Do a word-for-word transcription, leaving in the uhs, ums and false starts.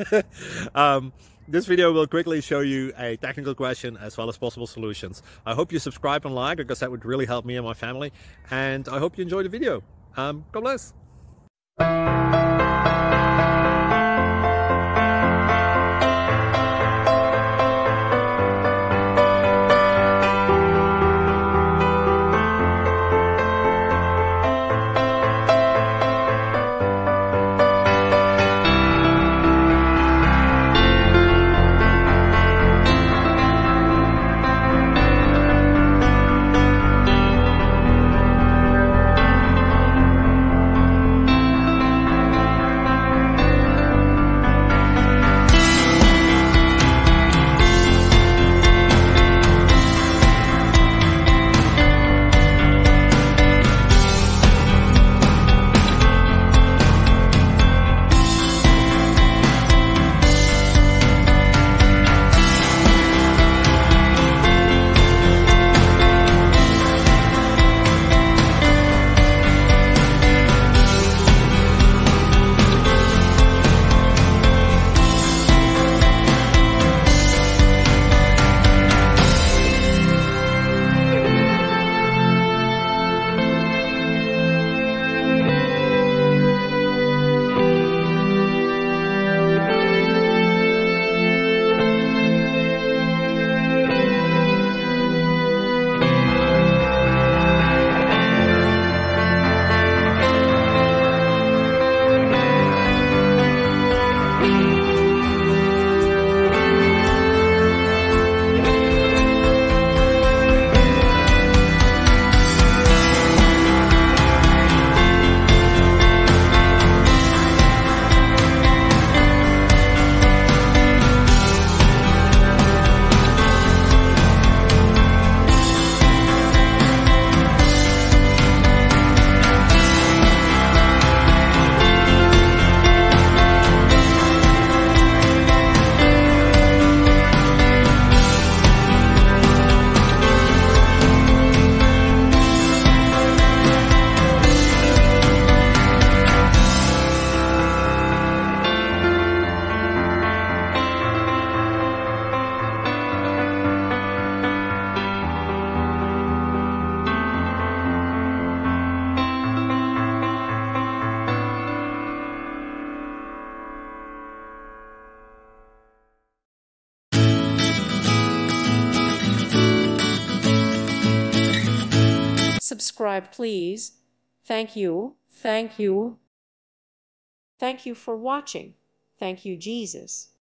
um, this video will quickly show you a technical question as well as possible solutions. I hope you subscribe and like, because that would really help me and my family. And I hope you enjoy the video. Um, God bless. Subscribe, please. Thank you. Thank you. Thank you for watching. Thank you, Jesus.